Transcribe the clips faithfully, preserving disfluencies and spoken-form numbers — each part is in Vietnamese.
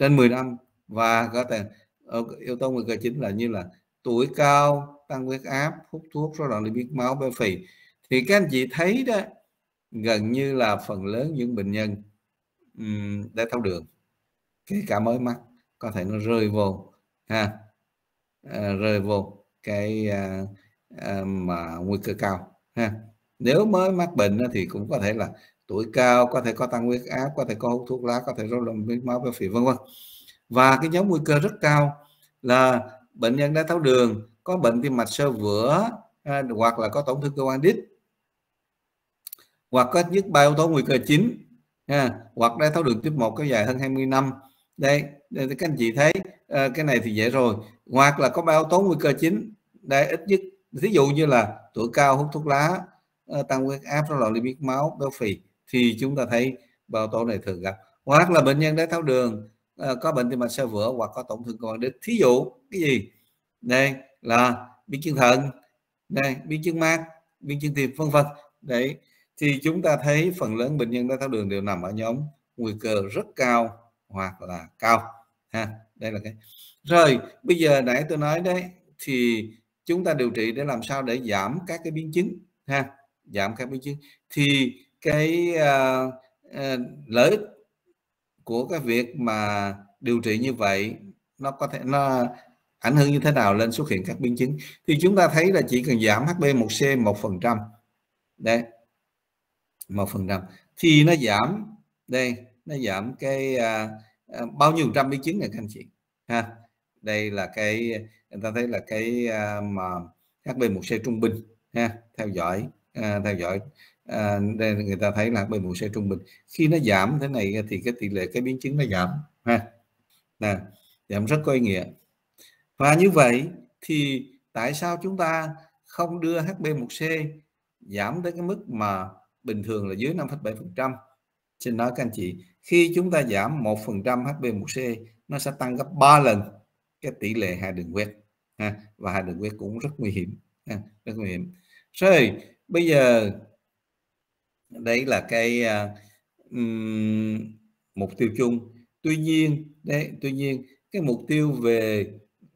trên mười năm, và có thể yếu tố nguy cơ chính là như là tuổi cao, tăng huyết áp, hút thuốc, rối loạn lipid máu, béo phì. Thì các anh chị thấy đó, gần như là phần lớn những bệnh nhân um, đái tháo đường, kể cả mới mắc, có thể nó rơi vô ha, à, rơi vô cái à, à, mà nguy cơ cao ha. Nếu mới mắc bệnh thì cũng có thể là tuổi cao, có thể có tăng huyết áp, có thể có hút thuốc lá, có thể rối loạn lipid máu, béo phì, vân vân. Và cái nhóm nguy cơ rất cao là bệnh nhân đái tháo đường có bệnh tim mạch sơ vữa, à, hoặc là có tổn thương cơ quan đít, hoặc có nhất ba yếu tố nguy cơ chính, ha, hoặc đái tháo đường tuyếp một kéo dài hơn hai mươi năm. Đây, đây các anh chị thấy à, cái này thì dễ rồi. Hoặc là có ba yếu tố nguy cơ chính, đây ít nhất, ví dụ như là tuổi cao, hút thuốc lá, tăng huyết áp, rối loạn lipid máu, béo phì, thì chúng ta thấy ba yếu tố này thường gặp. Hoặc là bệnh nhân đái tháo đường à, có bệnh tim mạch sơ vữa hoặc có tổn thương cơ quan đít. Thí dụ cái gì? Đây là biến chứng thận, đây biến chứng mát, biến chứng tim, vân vân. Đấy, thì chúng ta thấy phần lớn bệnh nhân đái tháo đường đều nằm ở nhóm nguy cơ rất cao hoặc là cao ha. Đây là cái rồi. Bây giờ nãy tôi nói đấy, thì chúng ta điều trị để làm sao để giảm các cái biến chứng ha, giảm các biến chứng. Thì cái uh, uh, lợi ích của cái việc mà điều trị như vậy nó có thể nó ảnh hưởng như thế nào lên xuất hiện các biến chứng. Thì chúng ta thấy là chỉ cần giảm hát bê một xê một phần trăm, đấy, một phần trăm thì nó giảm, đây nó giảm cái à, à, bao nhiêu trăm biến chứng này các anh chị ha. Đây là cái người ta thấy là cái à, mà hát bê một xê trung bình ha, theo dõi à, theo dõi à, đây người ta thấy là hát bê một xê trung bình khi nó giảm thế này thì cái tỷ lệ cái biến chứng nó giảm ha, nè, giảm rất có ý nghĩa. Và như vậy thì tại sao chúng ta không đưa hát bê một xê giảm tới cái mức mà bình thường là dưới năm phẩy bảy phần trăm? Xin nói các anh chị, khi chúng ta giảm một phần trăm hát bê một xê, nó sẽ tăng gấp ba lần cái tỷ lệ hạ đường huyết ha, và hạ đường huyết cũng rất nguy hiểm ha, rất nguy hiểm. Rồi bây giờ đấy là cái um, mục tiêu chung. Tuy nhiên đấy, tuy nhiên cái mục tiêu về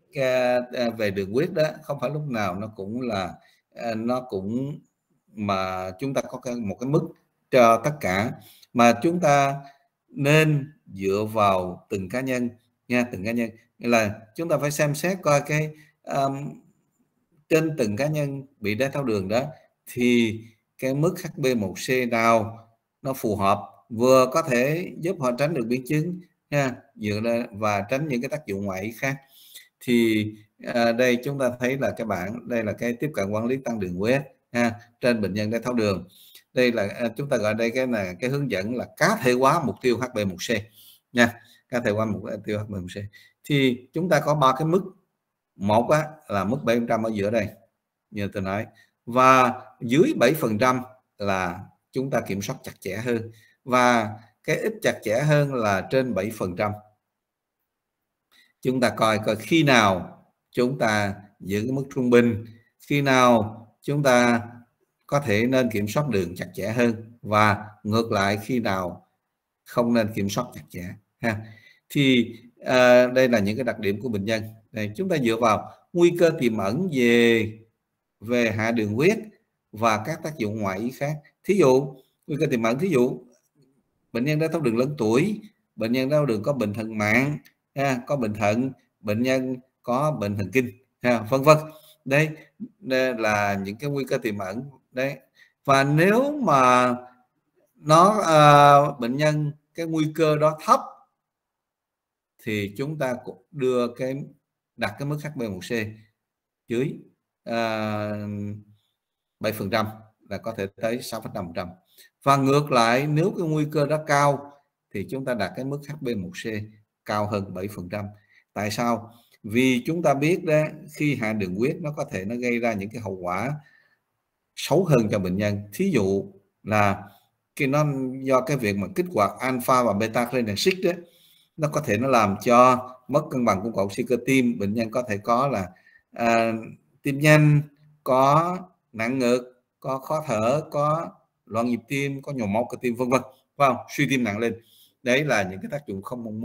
về đường huyết đó không phải lúc nào nó cũng là nó cũng mà chúng ta có một cái mức cho tất cả, mà chúng ta nên dựa vào từng cá nhân nha, từng cá nhân là chúng ta phải xem xét coi cái um, trên từng cá nhân bị đái tháo đường đó thì cái mức hát bê một xê nào nó phù hợp, vừa có thể giúp họ tránh được biến chứng nha, dựa ra và tránh những cái tác dụng ngoại khác. Thì à, đây chúng ta thấy là cái bảng, đây là cái tiếp cận quản lý tăng đường huyết ha, trên bệnh nhân đái tháo đường. Đây là à, chúng ta gọi đây cái là cái hướng dẫn là cá thể hóa mục tiêu hát bê một xê nha, cá thể hóa mục tiêu hát bê một xê. Thì chúng ta có ba cái mức. Một á, là mức bảy phần trăm ở giữa đây như tôi nói, và dưới bảy phần trăm là chúng ta kiểm soát chặt chẽ hơn, và cái ít chặt chẽ hơn là trên bảy phần trăm. Chúng ta coi coi khi nào chúng ta giữ cái mức trung bình, khi nào chúng ta có thể nên kiểm soát đường chặt chẽ hơn, và ngược lại khi nào không nên kiểm soát chặt chẽ ha. Thì à, đây là những cái đặc điểm của bệnh nhân. Đây, chúng ta dựa vào nguy cơ tiềm ẩn về về hạ đường huyết và các tác dụng ngoại ý khác. Thí dụ nguy cơ tiềm ẩn, thí dụ bệnh nhân đái tháo đường lớn tuổi, bệnh nhân đái tháo đường có bệnh thận mạng ha, có bệnh thận, bệnh nhân có bệnh thần kinh ha, vân vân. Đây, đây là những cái nguy cơ tiềm ẩn đấy. Và nếu mà nó à, bệnh nhân cái nguy cơ đó thấp thì chúng ta cũng đưa cái đặt cái mức hát bê một xê dưới à, bảy phần trăm là có thể tới sáu phẩy năm phần trăm. Và ngược lại nếu cái nguy cơ đó cao thì chúng ta đặt cái mức hát bê một xê cao hơn bảy phần trăm. Tại sao? Vì chúng ta biết đó, khi hạ đường huyết nó có thể nó gây ra những cái hậu quả xấu hơn cho bệnh nhân. Thí dụ là khi nó do cái việc mà kích hoạt alpha và beta cholinergic đó, nó có thể nó làm cho mất cân bằng cung cầu oxy cơ tim, bệnh nhân có thể có là à, tim nhanh, có nặng ngực, có khó thở, có loạn nhịp tim, có nhồi máu cơ tim, vân vân, phải không? Suy tim nặng lên. Đấy là những cái tác dụng không mong muốn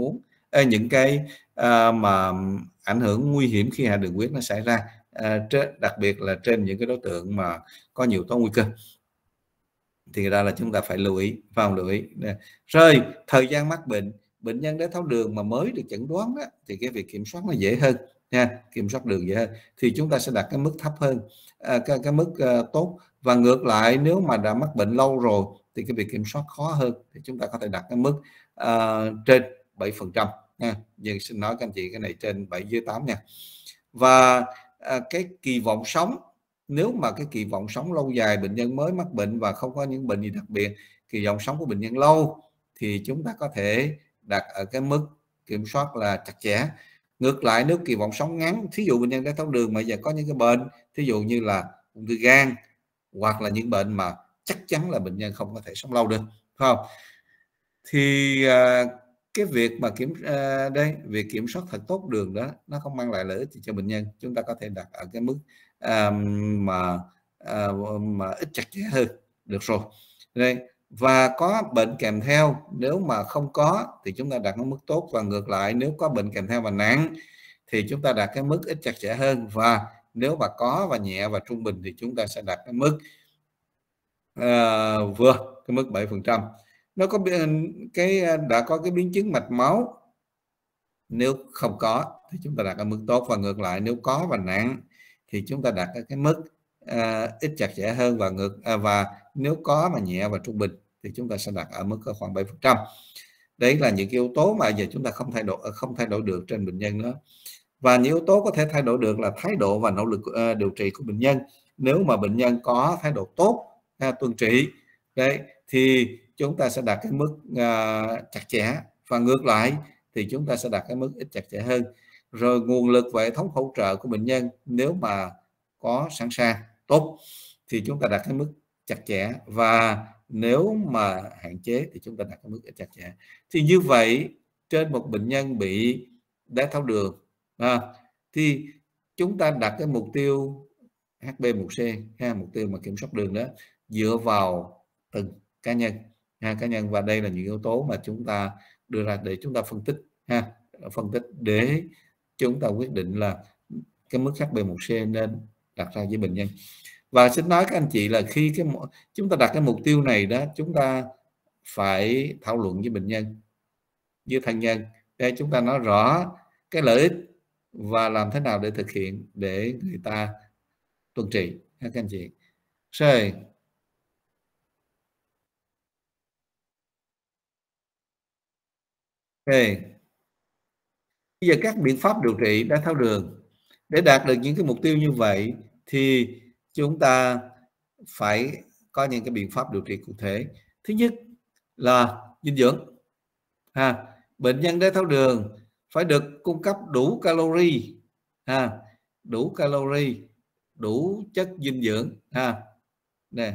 những cái à, mà ảnh hưởng nguy hiểm khi hạ đường huyết nó xảy ra, à, trên, đặc biệt là trên những cái đối tượng mà có nhiều tố nguy cơ, thì ra là chúng ta phải lưu ý, vào lưu ý. Rồi thời gian mắc bệnh, bệnh nhân đái tháo đường mà mới được chẩn đoán đó, thì cái việc kiểm soát nó dễ hơn nha, kiểm soát đường dễ hơn, thì chúng ta sẽ đặt cái mức thấp hơn, à, cái, cái mức uh, tốt. Và ngược lại, nếu mà đã mắc bệnh lâu rồi thì cái việc kiểm soát khó hơn, thì chúng ta có thể đặt cái mức uh, trên bảy phần trăm nha. Nhưng xin nói các anh chị, cái này trên bảy dưới tám nha. Và uh, cái kỳ vọng sống, nếu mà cái kỳ vọng sống lâu dài, bệnh nhân mới mắc bệnh và không có những bệnh gì đặc biệt, kỳ vọng sống của bệnh nhân lâu, thì chúng ta có thể đặt ở cái mức kiểm soát là chặt chẽ. Ngược lại, nếu kỳ vọng sống ngắn, thí dụ bệnh nhân đái tháo đường mà giờ có những cái bệnh, thí dụ như là ung thư gan, hoặc là những bệnh mà chắc chắn là bệnh nhân không có thể sống lâu được, phải không? Thì à, cái việc mà kiểm à, đây việc kiểm soát thật tốt đường đó, nó không mang lại lợi ích gì cho bệnh nhân. Chúng ta có thể đặt ở cái mức à, mà à, mà ít chặt chẽ hơn được rồi. Đây, và có bệnh kèm theo, nếu mà không có thì chúng ta đặt ở mức tốt, và ngược lại nếu có bệnh kèm theo và nặng thì chúng ta đặt cái mức ít chặt chẽ hơn, và nếu mà có và nhẹ và trung bình thì chúng ta sẽ đặt cái mức uh, vừa cái mức bảy phần trăm. Nó có cái đã có cái biến chứng mạch máu, nếu không có thì chúng ta đặt ở mức tốt, và ngược lại nếu có và nặng thì chúng ta đặt ở cái mức uh, ít chặt chẽ hơn, và ngược uh, và nếu có mà nhẹ và trung bình thì chúng ta sẽ đặt ở mức khoảng bảy phần trăm. Đấy là những yếu tố mà giờ chúng ta không thay đổi không thay đổi được trên bệnh nhân nữa. Và những yếu tố có thể thay đổi được là thái độ và nỗ lực uh, điều trị của bệnh nhân. Nếu mà bệnh nhân có thái độ tốt, uh, tuân trị, đấy, thì chúng ta sẽ đặt cái mức uh, chặt chẽ, và ngược lại thì chúng ta sẽ đặt cái mức ít chặt chẽ hơn. Rồi nguồn lực và hệ thống hỗ trợ của bệnh nhân nếu mà có sẵn sàng tốt thì chúng ta đặt cái mức chặt chẽ, và nếu mà hạn chế thì chúng ta đặt cái mức ít chặt chẽ. Thì như vậy trên một bệnh nhân bị đái tháo đường à, thì chúng ta đặt cái mục tiêu hát bê một xê ha, mục tiêu mà kiểm soát đường đó dựa vào từng cá nhân ha, cá nhân và đây là những yếu tố mà chúng ta đưa ra để chúng ta phân tích ha, phân tích để chúng ta quyết định là cái mức hát bê một xê nên đặt ra với bệnh nhân. Và xin nói các anh chị là khi cái chúng ta đặt cái mục tiêu này đó, chúng ta phải thảo luận với bệnh nhân, với thân nhân, để chúng ta nói rõ cái lợi ích và làm thế nào để thực hiện để người ta tuân trị các anh chị. Rồi. Okay. Bây giờ các biện pháp điều trị đái tháo đường để đạt được những cái mục tiêu như vậy thì chúng ta phải có những cái biện pháp điều trị cụ thể. Thứ nhất là dinh dưỡng. Ha, bệnh nhân đái tháo đường phải được cung cấp đủ calorie, ha, đủ calorie, đủ chất dinh dưỡng. Ha, nè,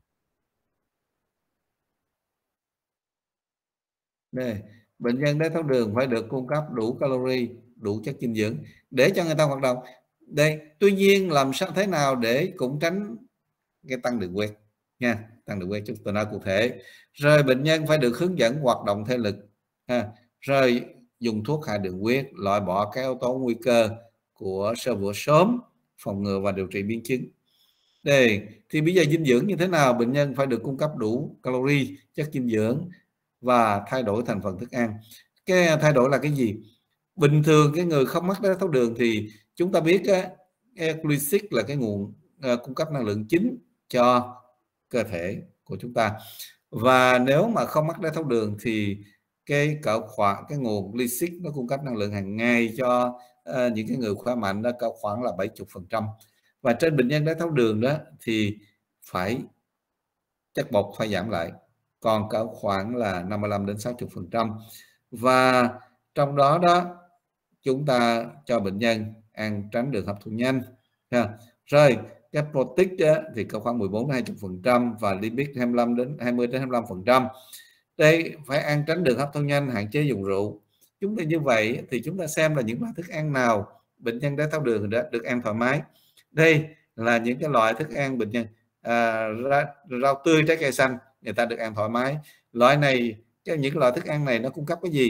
nè, bệnh nhân đái tháo đường phải được cung cấp đủ calorie, đủ chất dinh dưỡng để cho người ta hoạt động. Đây, tuy nhiên làm sao thế nào để cũng tránh cái tăng đường huyết nha, tăng đường huyết chúng tôi nói cụ thể. Rồi bệnh nhân phải được hướng dẫn hoạt động thể lực, ha, rồi dùng thuốc hạ đường huyết, loại bỏ các yếu tố nguy cơ của sơ vữa sớm, phòng ngừa và điều trị biến chứng. Đây, thì bây giờ dinh dưỡng như thế nào? Bệnh nhân phải được cung cấp đủ calorie, chất dinh dưỡng và thay đổi thành phần thức ăn. Cái thay đổi là cái gì? Bình thường cái người không mắc đái tháo đường thì chúng ta biết á, glucid là cái nguồn uh, cung cấp năng lượng chính cho cơ thể của chúng ta. Và nếu mà không mắc đái tháo đường thì cái cỡ khoảng cái nguồn glucid nó cung cấp năng lượng hàng ngày cho uh, những cái người khỏe mạnh đó cỡ khoảng là bảy mươi phần trăm. Và trên bệnh nhân đái tháo đường đó thì phải chất bột phải giảm lại, còn cỡ khoảng là năm mươi lăm đến sáu mươi phần trăm. Và trong đó đó chúng ta cho bệnh nhân ăn tránh đường hấp thụ nhanh. Ha. Rồi cái protein đó, thì có khoảng mười bốn đến hai mươi phần trăm và lipid hai mươi lăm đến hai mươi đến hai mươi lăm phần trăm. Đây phải ăn tránh đường hấp thụ nhanh, hạn chế dùng rượu. Chúng ta như vậy thì chúng ta xem là những loại thức ăn nào bệnh nhân đái tháo đường đã được ăn thoải mái. Đây là những cái loại thức ăn bệnh nhân à, rau tươi, trái cây xanh người ta được ăn thoải mái. Loại này những loại thức ăn này nó cung cấp cái gì?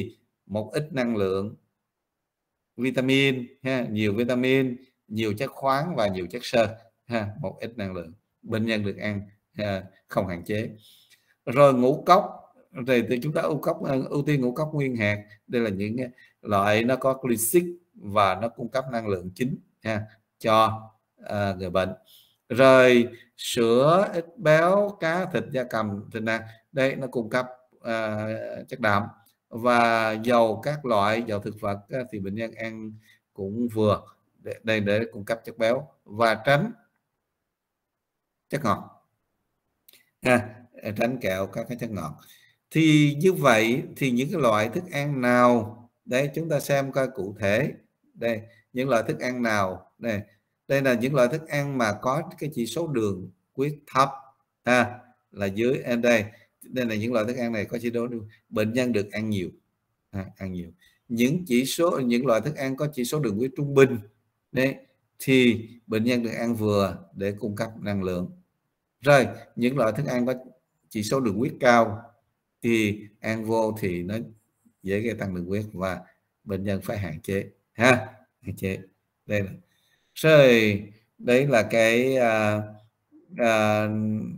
một ít năng lượng, vitamin ha, nhiều vitamin, nhiều chất khoáng và nhiều chất xơ ha, một ít năng lượng, bệnh nhân được ăn ha, không hạn chế. Rồi ngũ cốc thì, thì chúng ta ưu cốc ưu tiên ngũ cốc nguyên hạt, đây là những loại nó có glycid và nó cung cấp năng lượng chính ha, cho uh, người bệnh. Rồi sữa, ít béo, cá, thịt gia cầm, thịt nạc, đây nó cung cấp uh, chất đạm. Và dầu các loại dầu thực vật thì bệnh nhân ăn cũng vừa, đây để cung cấp chất béo, và tránh chất ngọt ha, tránh kẹo các cái chất ngọt. Thì như vậy thì những cái loại thức ăn nào, đấy chúng ta xem coi cụ thể đây, những loại thức ăn nào đây, đây là những loại thức ăn mà có cái chỉ số đường huyết thấp ha, là dưới đây, đây là những loại thức ăn này có chỉ số đường, bệnh nhân được ăn nhiều à, ăn nhiều. Những chỉ số những loại thức ăn có chỉ số đường huyết trung bình đấy thì bệnh nhân được ăn vừa để cung cấp năng lượng. Rồi những loại thức ăn có chỉ số đường huyết cao thì ăn vô thì nó dễ gây tăng đường huyết và bệnh nhân phải hạn chế ha, hạn chế. Đây là rồi, đấy là cái à, à,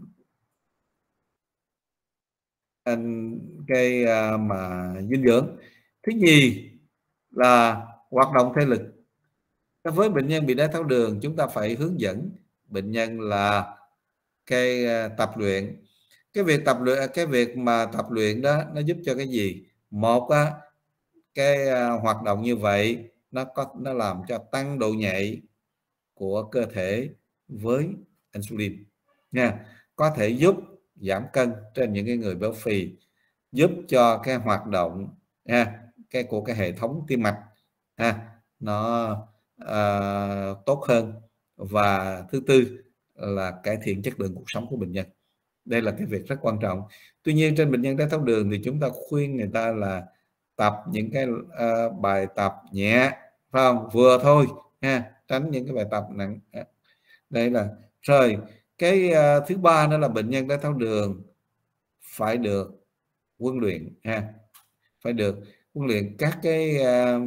cái à, mà dinh dưỡng. Thứ nhì là hoạt động thể lực. Với bệnh nhân bị đái tháo đường, chúng ta phải hướng dẫn bệnh nhân là cái tập luyện. Cái việc tập luyện, cái việc mà tập luyện đó nó giúp cho cái gì? Một á, cái hoạt động như vậy nó có nó làm cho tăng độ nhạy của cơ thể với insulin nha, có thể giúp giảm cân trên những cái người béo phì, giúp cho cái hoạt động ha, cái của cái hệ thống tim mạch ha, nó uh, tốt hơn. Và thứ tư là cải thiện chất lượng cuộc sống của bệnh nhân. Đây là cái việc rất quan trọng. Tuy nhiên trên bệnh nhân đái tháo đường thì chúng ta khuyên người ta là tập những cái uh, bài tập nhẹ, phải không, vừa thôi ha, tránh những cái bài tập nặng. Đây là rồi cái uh, thứ ba nữa là bệnh nhân đái tháo đường phải được huấn luyện ha, phải được huấn luyện các cái uh,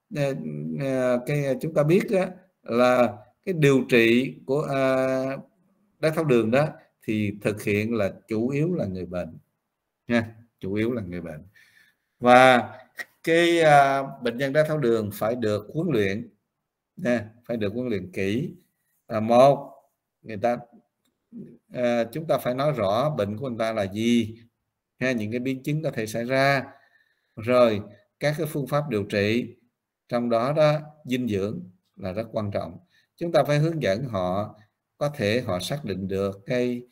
uh, cái chúng ta biết đó, là cái điều trị của uh, đái tháo đường đó thì thực hiện là chủ yếu là người bệnh nha, chủ yếu là người bệnh. Và cái uh, bệnh nhân đái tháo đường phải được huấn luyện nha, phải được huấn luyện kỹ. À, một, người ta à, chúng ta phải nói rõ bệnh của người ta là gì ha, những cái biến chứng có thể xảy ra, rồi các cái phương pháp điều trị, trong đó đó dinh dưỡng là rất quan trọng. Chúng ta phải hướng dẫn họ, có thể họ xác định được cái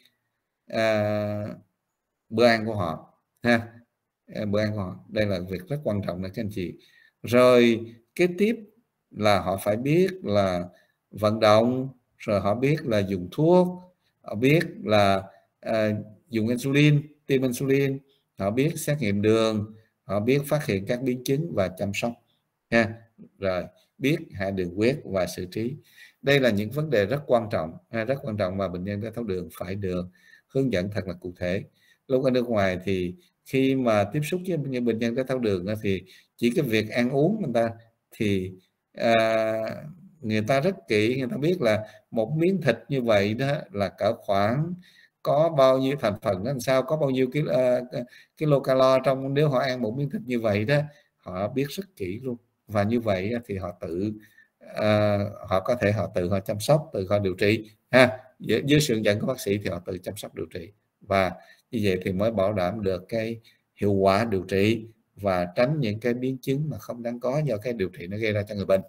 à, bữa ăn của họ ha, bữa ăn của họ, đây là việc rất quan trọng đấy các anh chị. Rồi kế tiếp là họ phải biết là vận động, rồi họ biết là dùng thuốc, họ biết là à, dùng insulin, tiêm insulin, họ biết xét nghiệm đường, họ biết phát hiện các biến chứng và chăm sóc ha, rồi biết hạ đường huyết và xử trí. Đây là những vấn đề rất quan trọng, rất quan trọng mà bệnh nhân đái tháo đường phải được hướng dẫn thật là cụ thể. Lúc ở nước ngoài thì khi mà tiếp xúc với những bệnh nhân đái tháo đường thì chỉ cái việc ăn uống người ta thì à, người ta rất kỹ, người ta biết là một miếng thịt như vậy đó là cả khoảng có bao nhiêu thành phần, làm sao có bao nhiêu cái uh, kilocalo trong, nếu họ ăn một miếng thịt như vậy đó, họ biết rất kỹ luôn. Và như vậy thì họ tự uh, họ có thể họ tự họ chăm sóc, tự họ điều trị ha, dưới, dưới sự hướng dẫn của bác sĩ thì họ tự chăm sóc điều trị, và như vậy thì mới bảo đảm được cái hiệu quả điều trị và tránh những cái biến chứng mà không đáng có do cái điều trị nó gây ra cho người bệnh.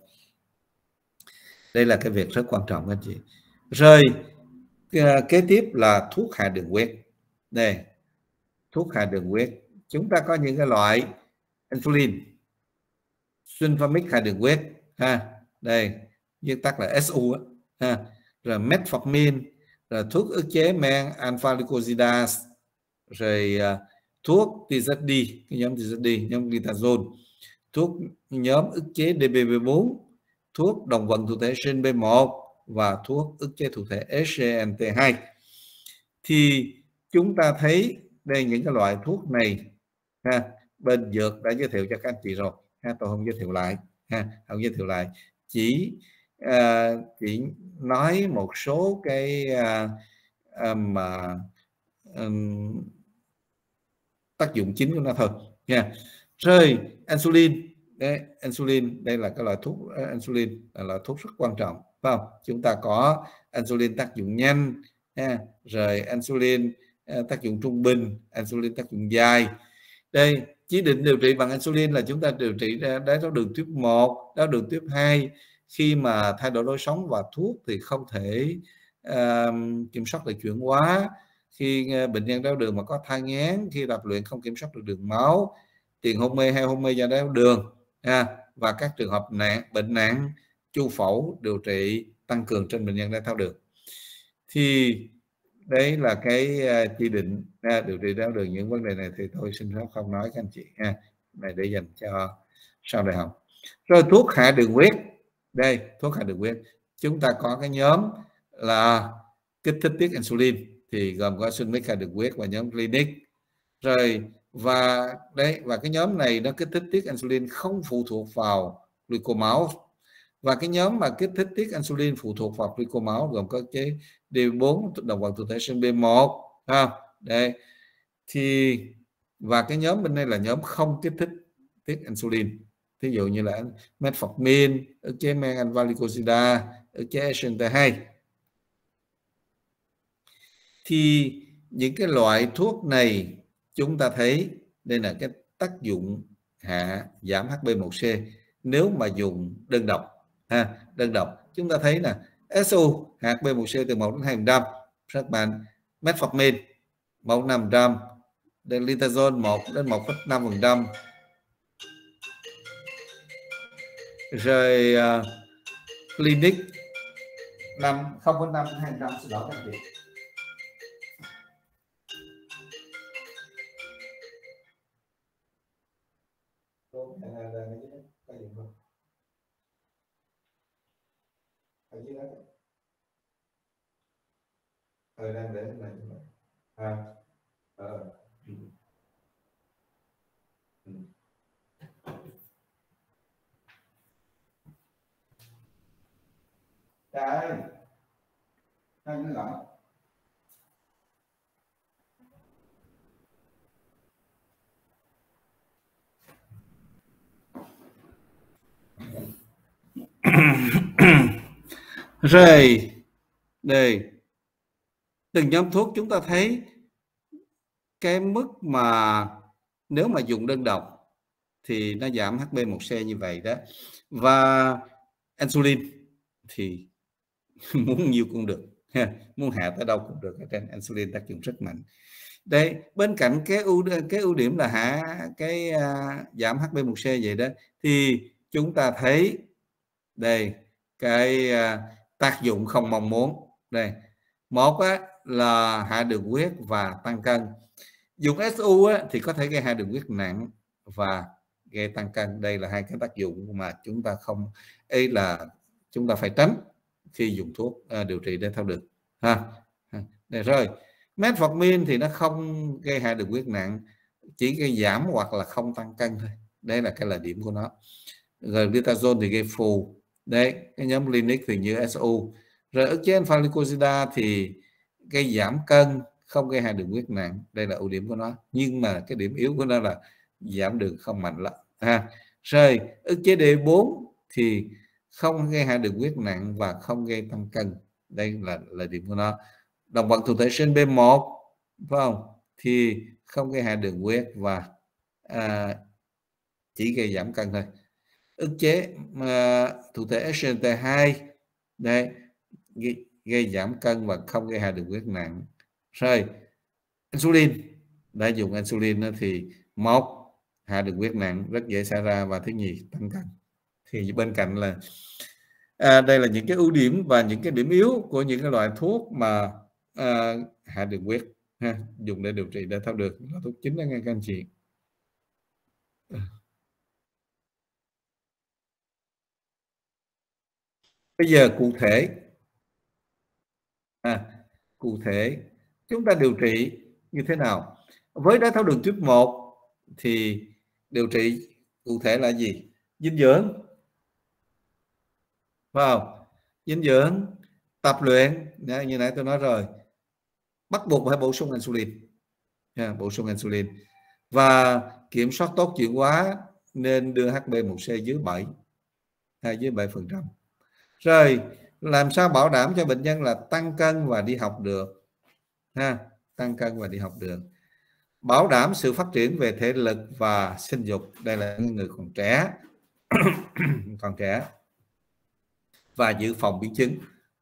Đây là cái việc rất quan trọng anh chị. Rồi kế tiếp là thuốc hạ đường huyết. Đây, thuốc hạ đường huyết, chúng ta có những cái loại insulin, sulfamic hạ đường huyết ha, đây viết tắt là ét u ha, rồi metformin, rồi thuốc ức chế men alpha glucosidase, rồi uh, thuốc tê zét đê, cái nhóm tê zét đê, nhóm glitazone, thuốc nhóm ức chế đê bê bê bốn, thuốc đồng vận thụ thể sinh bê một và thuốc ức chế thụ thể ét giê en tê hai. Thì chúng ta thấy đây những cái loại thuốc này ha, bên dược đã giới thiệu cho các anh chị rồi ha, tôi không giới thiệu lại ha, không giới thiệu lại, chỉ uh, chỉ nói một số cái uh, uh, mà um, tác dụng chính của nó thôi nha. Rồi insulin, đấy, insulin đây là cái loại thuốc, uh, insulin là loại thuốc rất quan trọng, phải không? Chúng ta có insulin tác dụng nhanh ha, rồi insulin uh, tác dụng trung bình, insulin tác dụng dài. Đây, chỉ định điều trị bằng insulin là chúng ta điều trị đái tháo đường tuyếp một, đái tháo đường tuyếp hai. Khi mà thay đổi lối sống và thuốc thì không thể uh, kiểm soát được chuyển hóa. Khi uh, bệnh nhân đái tháo đường mà có thai nghén, khi tập luyện không kiểm soát được đường máu, tiền hôn mê hay hôn mê do đái tháo đường, ha, và các trường hợp nặng, bệnh nặng, chu phẫu điều trị tăng cường trên bệnh nhân đái tháo đường. Thì đấy là cái uh, chỉ định uh, điều trị đái tháo đường. Những vấn đề này thì tôi xin phép không nói các anh chị ha, này để dành cho sau đại học. Rồi thuốc hạ đường huyết, đây thuốc hạ đường huyết chúng ta có cái nhóm là kích thích tiết insulin, thì gồm có Sunmix hạ đường huyết và nhóm Clinic. Rồi và đấy, và cái nhóm này nó kích thích tiết insulin không phụ thuộc vào glucose máu. Và cái nhóm mà kích thích tiết insulin phụ thuộc vào glucose máu gồm có cái D bốn đồng bằng thụ thể sinh B một ha. Đây thì và cái nhóm bên đây là nhóm không kích thích tiết insulin, ví dụ như là metformin, ức chế men alpha glucosida, ức chế S G L T hai. Thì những cái loại thuốc này chúng ta thấy đây là cái tác dụng hạ giảm H B một C nếu mà dùng đơn độc ha, đơn độc chúng ta thấy là S U hạ H B một C từ một đến hai phần trăm rất mạnh, metformin một đến năm phần trăm, dexamethasone một đến một phẩy năm phần trăm, rồi uh, Clinic năm không phẩy năm đến hai phần trăm. Xin lỗi các anh chị. Ờ, đang để này à, ờ. Ừ. Ừ. Đây, đang nó gọi. Rồi đây, từng nhóm thuốc chúng ta thấy cái mức mà nếu mà dùng đơn độc thì nó giảm H B một C như vậy đó. Và insulin thì muốn nhiều cũng được, muốn hạ tới đâu cũng được, ở trên insulin tác dụng rất mạnh. Đây, bên cạnh cái ưu cái ưu điểm là hạ cái uh, giảm H B một C vậy đó, thì chúng ta thấy đây cái uh, tác dụng không mong muốn. Đây, một á, là hạ đường huyết và tăng cân. Dùng S U á, thì có thể gây hạ đường huyết nặng và gây tăng cân. Đây là hai cái tác dụng mà chúng ta không ấy là chúng ta phải tránh khi dùng thuốc uh, điều trị đái tháo đường ha. Đây rồi, metformin thì nó không gây hạ đường huyết nặng, chỉ gây giảm hoặc là không tăng cân thôi. Đây là cái là điểm của nó. Rồi glitazone thì gây phù. Đấy, cái nhóm Clinic thì như S U. Rồi ức chế alpha glucosida thì gây giảm cân, không gây hạ đường huyết nặng. Đây là ưu điểm của nó. Nhưng mà cái điểm yếu của nó là giảm đường không mạnh lắm ha. Rồi ức chế D bốn thì không gây hạ đường huyết nặng và không gây tăng cân. Đây là là điểm của nó. Đồng bằng thụ thể sinh B một, phải không? Thì không gây hạ đường huyết và à, chỉ gây giảm cân thôi. Ức chế à, thụ thể S G L T hai đây gây, gây giảm cân và không gây hạ đường huyết nặng. Rồi insulin, đã dùng insulin thì một hạ đường huyết nặng rất dễ xảy ra, và thứ nhì tăng cân. Thì bên cạnh là à, đây là những cái ưu điểm và những cái điểm yếu của những cái loại thuốc mà à, hạ đường huyết ha, dùng để điều trị đái tháo đường, là thuốc chính đó nghe các anh chị. Bây giờ cụ thể à, cụ thể chúng ta điều trị như thế nào với đái tháo đường tuyếp một? Thì điều trị cụ thể là gì? Dinh dưỡng, phải không? Dinh dưỡng, tập luyện, như nãy tôi nói rồi, bắt buộc phải bổ sung insulin, yeah, bổ sung insulin và kiểm soát tốt chuyển hóa, nên đưa hát bê một xê dưới bảy hay dưới bảy phần trăm. Rồi làm sao bảo đảm cho bệnh nhân là tăng cân và đi học được, ha, tăng cân và đi học được. Bảo đảm sự phát triển về thể lực và sinh dục, đây là những người còn trẻ còn trẻ và dự phòng biến chứng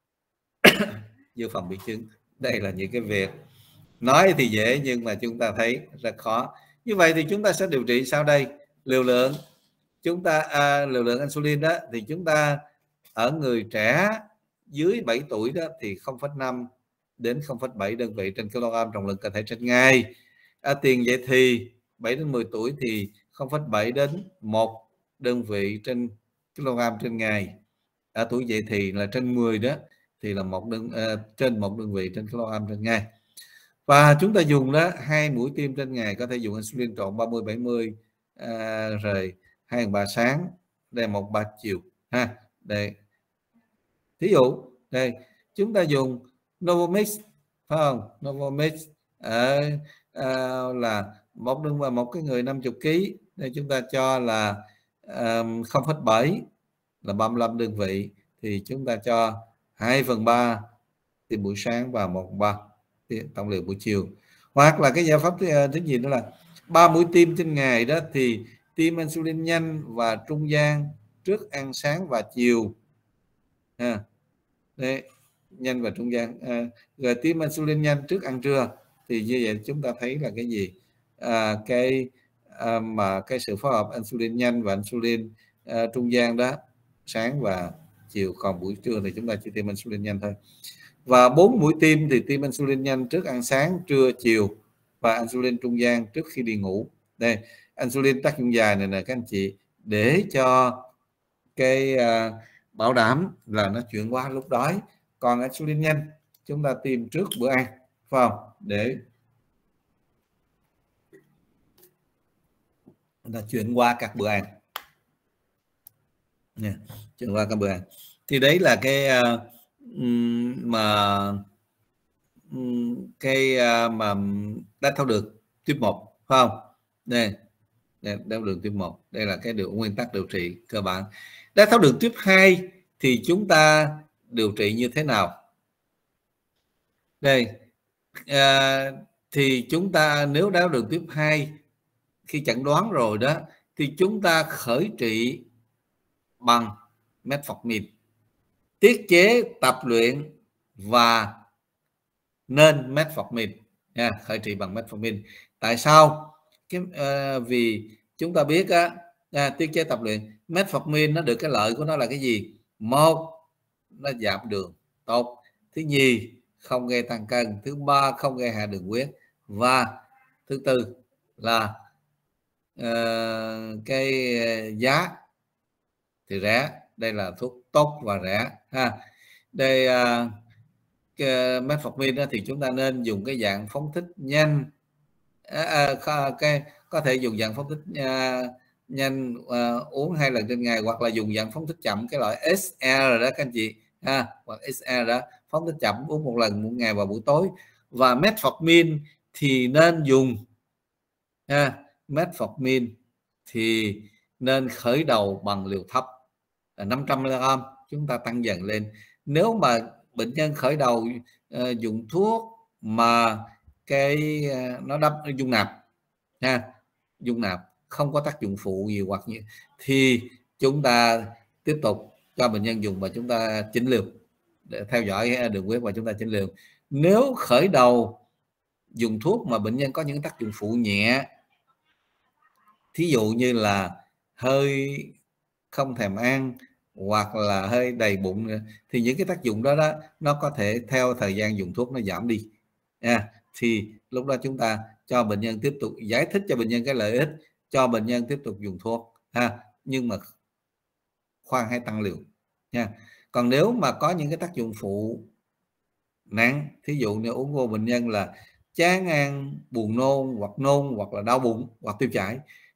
dự phòng biến chứng. Đây là những cái việc nói thì dễ nhưng mà chúng ta thấy rất khó. Như vậy thì chúng ta sẽ điều trị sau đây. Liều lượng chúng ta à, liều lượng insulin đó thì chúng ta ở người trẻ dưới bảy tuổi đó thì không phẩy năm đến không phẩy bảy đơn vị trên kg trọng lượng cơ thể trên ngày. Ở tiền dậy thì bảy đến mười tuổi thì không phẩy bảy đến một đơn vị trên kg trên ngày. Ở tuổi dậy thì là trên mười đó thì là một đơn uh, trên một đơn vị trên kg trên ngày. Và chúng ta dùng đó hai mũi tiêm trên ngày, có thể dùng insulin trộn ba mươi bảy mươi, à, rồi hai ba sáng, đây một ba chiều ha. Đây thí dụ đây chúng ta dùng Novomix, phải không? Novomix ở à, là một đơn và một cái người năm mươi ký, đây chúng ta cho là um, không phẩy bảy là ba mươi lăm đơn vị, thì chúng ta cho hai phần ba tiêm buổi sáng và một ba tổng liều buổi chiều. Hoặc là cái giải pháp thứ gì nữa là ba mũi tiêm trên ngày đó thì tiêm insulin nhanh và trung gian trước ăn sáng và chiều, à, đấy, nhanh và trung gian, à, rồi tiêm insulin nhanh trước ăn trưa. Thì như vậy chúng ta thấy là cái gì, à, cái à, mà cái sự phối hợp insulin nhanh và insulin à, trung gian đó sáng và chiều, còn buổi trưa thì chúng ta chỉ tiêm insulin nhanh thôi. Và bốn mũi tiêm thì tiêm insulin nhanh trước ăn sáng, trưa, chiều, và insulin trung gian trước khi đi ngủ. Đây, insulin tác dụng dài này nè các anh chị, để cho cái uh, bảo đảm là nó chuyển qua lúc đói. Còn insulin nhanh chúng ta tiêm trước bữa ăn, phải không? Để là chuyển qua các bữa ăn, yeah, chuyển qua các bữa ăn. Thì đấy là cái uh, mà cái mà đái tháo đường tuyếp một, phải không? Đây, đái tháo đường tuyếp một, đây là cái điều nguyên tắc điều trị cơ bản. Đái tháo đường tuyếp hai thì chúng ta điều trị như thế nào? Đây, à, thì chúng ta nếu đái tháo đường tuyếp hai khi chẩn đoán rồi đó thì chúng ta khởi trị bằng metformin, tiết chế tập luyện và nên metformin, nha, khởi trị bằng metformin. Tại sao? Cái uh, vì chúng ta biết á, à, tiết chế tập luyện, metformin nó được cái lợi của nó là cái gì? Một, nó giảm đường tốt. Thứ nhì, không gây tăng cân. Thứ ba, không gây hạ đường huyết. Và thứ tư là uh, cái giá thì rẻ. Đây là thuốc tốt và rẻ ha. Đây uh, cái metformin đó thì chúng ta nên dùng cái dạng phóng thích nhanh, à, à, cái có thể dùng dạng phóng thích à, nhanh, à, uống hai lần trên ngày, hoặc là dùng dạng phóng thích chậm, cái loại ét rờ đó các anh chị ha, hoặc ét rờ đó phóng thích chậm, uống một lần mỗi ngày vào buổi tối. Và metformin thì nên dùng ha, metformin thì nên khởi đầu bằng liều thấp là năm trăm mi li gam, chúng ta tăng dần lên. Nếu mà bệnh nhân khởi đầu uh, dùng thuốc mà cái uh, nó đắp dung nạp ha, dung nạp không có tác dụng phụ nhiều hoặc như thì chúng ta tiếp tục cho bệnh nhân dùng và chúng ta chỉnh liều để theo dõi đường huyết và chúng ta chỉnh liều. Nếu khởi đầu dùng thuốc mà bệnh nhân có những tác dụng phụ nhẹ, thí dụ như là hơi không thèm ăn hoặc là hơi đầy bụng, thì những cái tác dụng đó đó nó có thể theo thời gian dùng thuốc nó giảm đi, à, thì lúc đó chúng ta cho bệnh nhân tiếp tục giải thích cho bệnh nhân cái lợi ích, cho bệnh nhân tiếp tục dùng thuốc ha, nhưng mà khoan hay tăng liều nha. Còn nếu mà có những cái tác dụng phụ nặng, thí dụ như uống vô bệnh nhân là chán ăn, buồn nôn hoặc nôn hoặc là đau bụng hoặc tiêu chảy,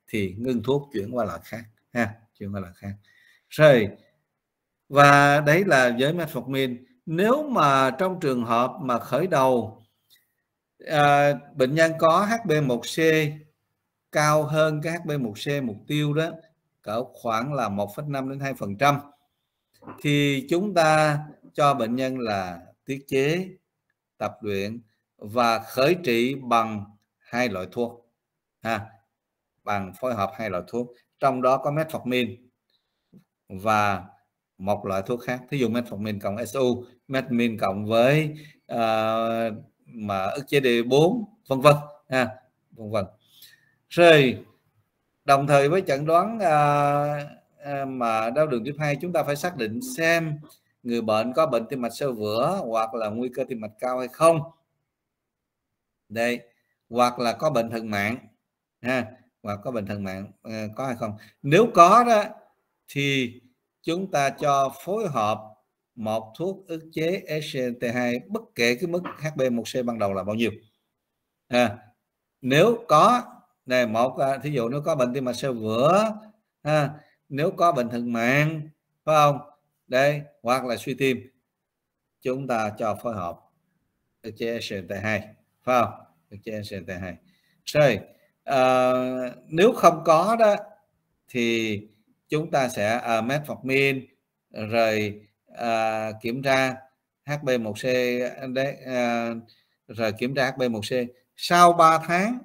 thì ngưng thuốc chuyển qua loại khác ha, chuyển qua loại khác. Rồi, và đấy là với metformin. Nếu mà trong trường hợp mà khởi đầu à, bệnh nhân có H B một C cao hơn cái H B một C mục tiêu đó cỡ khoảng là một phẩy năm đến hai phần trăm, thì chúng ta cho bệnh nhân là tiết chế, tập luyện và khởi trị bằng hai loại thuốc ha, bằng phối hợp hai loại thuốc, trong đó có metformin và một loại thuốc khác, thí dụ metformin cộng S U, metformin cộng với uh, mà ức chế D bốn, vân vân ha, vân vân. Rồi đồng thời với chẩn đoán uh, uh, mà đái tháo đường tuyếp hai, chúng ta phải xác định xem người bệnh có bệnh tim mạch sơ vữa hoặc là nguy cơ tim mạch cao hay không. Đây, hoặc là có bệnh thận mạng ha, hoặc có bệnh thận mạng uh, có hay không. Nếu có đó thì chúng ta cho phối hợp một thuốc ức chế S G L T hai bất kể cái mức H B một C ban đầu là bao nhiêu. À, nếu có này một thí dụ nếu có bệnh tim mạch sơ vữa, ha, nếu có bệnh thận mạng, phải không? Đây, hoặc là suy tim, chúng ta cho phối hợp ức chế S G L T hai, phải không? Ức chế S G L T hai. Rồi, à, nếu không có đó thì chúng ta sẽ uh, metformin rồi uh, kiểm tra H B một C đấy, uh, rồi kiểm tra H B một C sau ba tháng.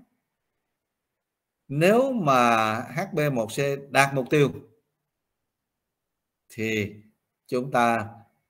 Nếu mà H B một C đạt mục tiêu thì chúng ta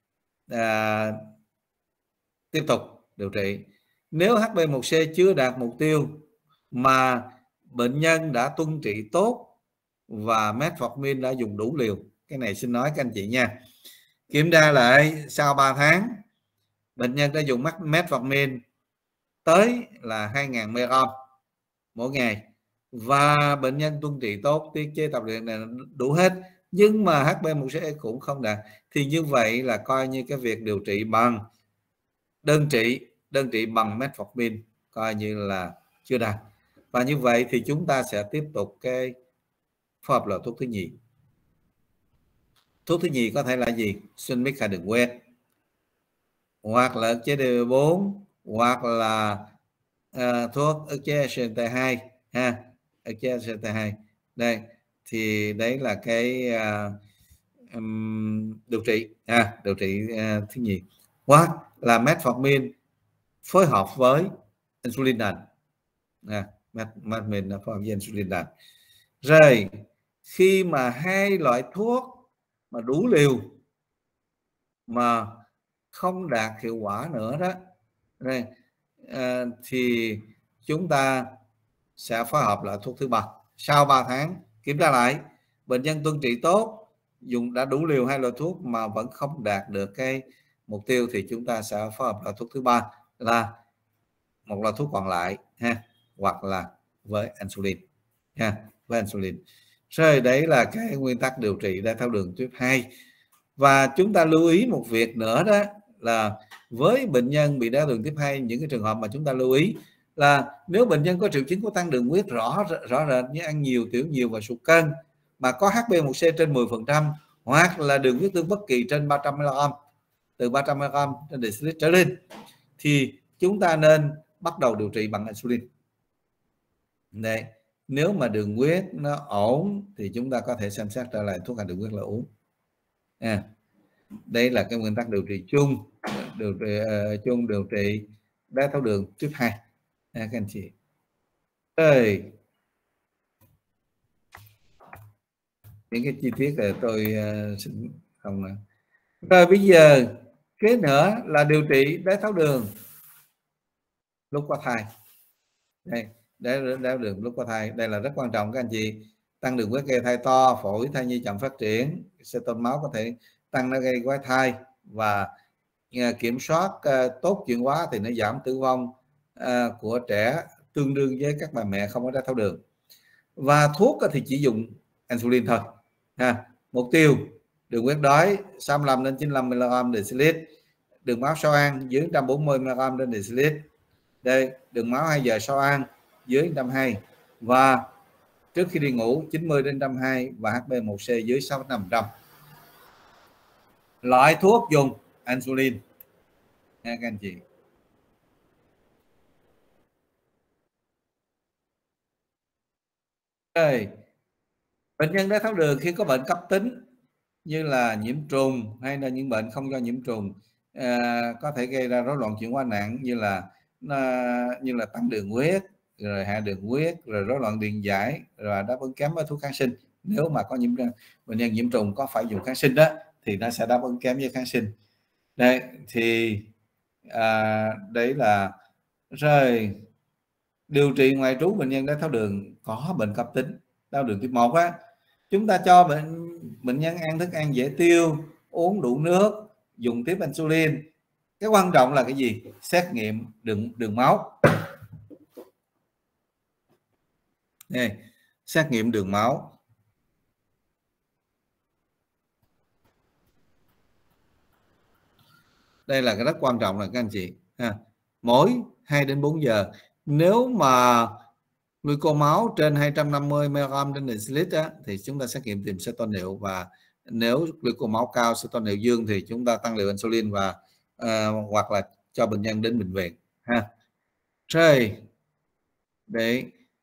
uh, tiếp tục điều trị. Nếu H B một C chưa đạt mục tiêu mà bệnh nhân đã tuân trị tốt và metformin đã dùng đủ liều, cái này xin nói các anh chị nha, kiểm tra lại sau ba tháng bệnh nhân đã dùng metformin tới là hai nghìn mi li gam mỗi ngày và bệnh nhân tuân trị tốt, tiết chế tập luyện này đủ hết, nhưng mà H B một C cũng không đạt, thì như vậy là coi như cái việc điều trị bằng đơn trị đơn trị bằng metformin coi như là chưa đạt. Và như vậy thì chúng ta sẽ tiếp tục cái phối hợp là thuốc thứ nhì. Thuốc thứ nhì có thể là gì? Sunmic hay đường huyết, hoặc là ức chế D bốn, hoặc là uh, thuốc ức chế S G L T hai ha, ức chế S G L T hai. Đây thì đấy là cái uh, um, điều trị ha, điều trị uh, thứ nhì, hoặc là metformin phối hợp với insulin đành, à, metformin phối hợp với insulin đành. Rồi khi mà hai loại thuốc mà đủ liều mà không đạt hiệu quả nữa đó, rồi, à, thì chúng ta sẽ phối hợp lại thuốc thứ ba. Sau ba tháng kiểm tra lại, bệnh nhân tuân trị tốt, dùng đã đủ liều hai loại thuốc mà vẫn không đạt được cái mục tiêu thì chúng ta sẽ phối hợp lại thuốc thứ ba là một loại thuốc còn lại ha, hoặc là với insulin ha, với insulin. Rồi đấy là cái nguyên tắc điều trị đái tháo đường tuyếp hai. Và chúng ta lưu ý một việc nữa đó là với bệnh nhân bị đái tháo đường tuyếp hai, những cái trường hợp mà chúng ta lưu ý là nếu bệnh nhân có triệu chứng của tăng đường huyết rõ rõ rệt như ăn nhiều, tiểu nhiều và sụt cân, mà có H B một C trên mười phần trăm hoặc là đường huyết tương bất kỳ trên ba trăm mi li gam, từ ba trăm mi li gam trên deciliter trở lên, thì chúng ta nên bắt đầu điều trị bằng insulin. Đấy, nếu mà đường huyết nó ổn thì chúng ta có thể xem xét trở lại thuốc hạ đường huyết là uống. À, đây là cái nguyên tắc điều trị chung, điều trị uh, chung điều trị đái tháo đường tuyếp hai à, các anh chị. Rồi những cái chi tiết là tôi uh, xin không nữa. Rồi bây giờ kế nữa là điều trị đái tháo đường lúc có thai. Đây, đái tháo đường lúc có thai, đây là rất quan trọng các anh chị. Tăng đường huyết gây thai to, phổi thai nhi chậm phát triển, ceton máu có thể tăng, nó gây quái thai, và kiểm soát uh, tốt chuyển hóa thì nó giảm tử vong uh, của trẻ tương đương với các bà mẹ không có đái tháo đường. Và thuốc thì chỉ dùng insulin thôi ha. Mục tiêu đường huyết đói sáu mươi lăm đến chín mươi lăm mi li gam deciliter, đường máu sau ăn dưới một trăm bốn mươi mi li gam trên deciliter. Đây, đường máu hai giờ sau ăn dưới một trăm hai mươi, và trước khi đi ngủ chín mươi đến một trăm hai mươi và hát bê một xê dưới sáu mươi lăm phần trăm. Loại thuốc dùng insulin nha các anh chị. Rồi, bệnh nhân đái tháo đường khi có bệnh cấp tính như là nhiễm trùng hay là những bệnh không do nhiễm trùng à, có thể gây ra rối loạn chuyển hóa nặng như là à, như là tăng đường huyết, rồi hạ đường huyết, rồi rối loạn điện giải, rồi đáp ứng kém với thuốc kháng sinh. Nếu mà có nhiễm bệnh nhân nhiễm trùng có phải dùng kháng sinh đó thì nó sẽ đáp ứng kém với kháng sinh. Đây thì à, đấy là rồi điều trị ngoại trú bệnh nhân đái tháo đường có bệnh cấp tính đái tháo đường tuyếp một á, chúng ta cho bệnh bệnh nhân ăn thức ăn dễ tiêu, uống đủ nước, dùng tiếp insulin. Cái quan trọng là cái gì? Xét nghiệm đường đường máu. Đây, xét nghiệm đường máu. Đây là cái rất quan trọng là các anh chị ha. Mỗi hai đến bốn giờ nếu mà gluco máu trên hai trăm năm mươi mi-li-gam trên deciliter á, thì chúng ta xét nghiệm tìm cetonil, và nếu gluco máu cao, cetonil dương thì chúng ta tăng liều insulin và uh, hoặc là cho bệnh nhân đến bệnh viện ha. Rồi để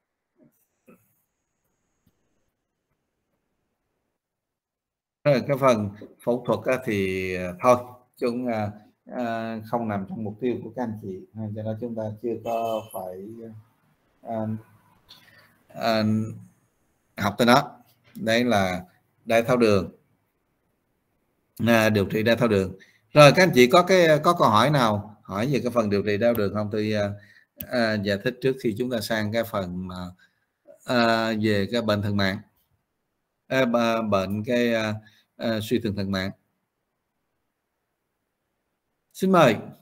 rồi cái phần phẫu thuật á, thì thôi chúng uh, uh, không nằm trong mục tiêu của các anh chị, cho nên chúng ta chưa có phải uh, uh, học tới đó. Đấy là đái tháo đường, à, điều trị đái tháo đường. Rồi các anh chị có cái có câu hỏi nào hỏi về cái phần điều trị đái tháo đường không? Tôi à, à, giải thích trước khi chúng ta sang cái phần mà à, về cái bệnh thận mạng, à, bệnh cái à, à, suy thượng thận mạng. Xin mời.